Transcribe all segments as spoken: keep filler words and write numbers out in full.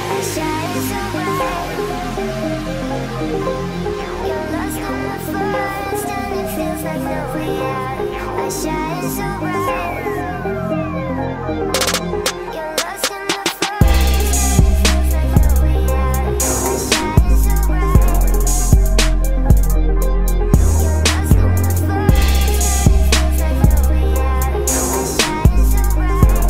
I shine so bright. You're lost in the forest and it feels like no way out. I shine so bright. You're lost in the forest and it feels like no way out. I shine so bright. You're lost in the forest and it feels like no way out. I shine so bright.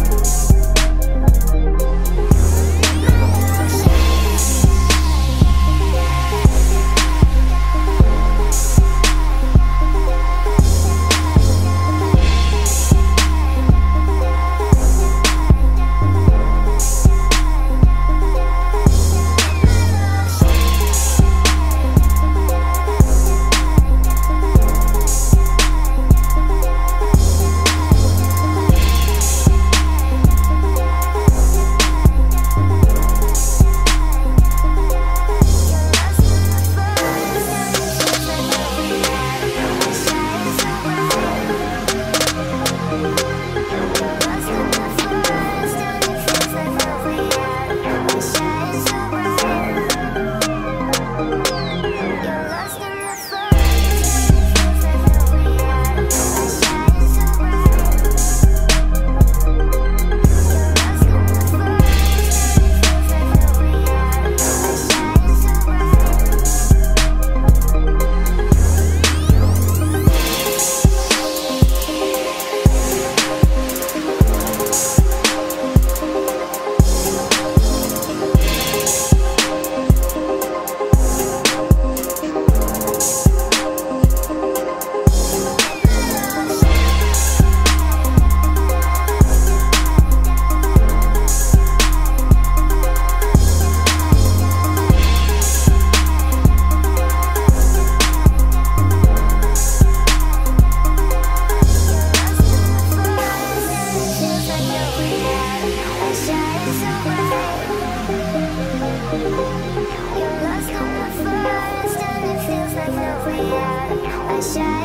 You're lost in the forest and it feels like no way out. I shine.